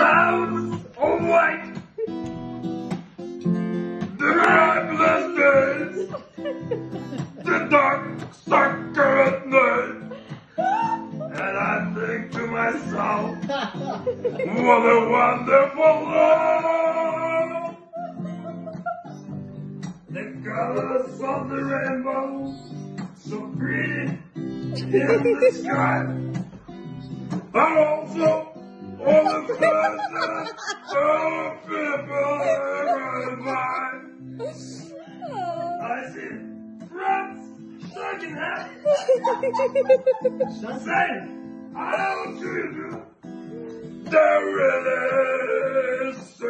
clouds of white, the lifeless days, the dark sucker at night, and I think to myself, what a wonderful love! The colors of the rainbow, so pretty in the sky, are also all the faces of people around by. I see friends shaking hands, saying, how do you do? They're really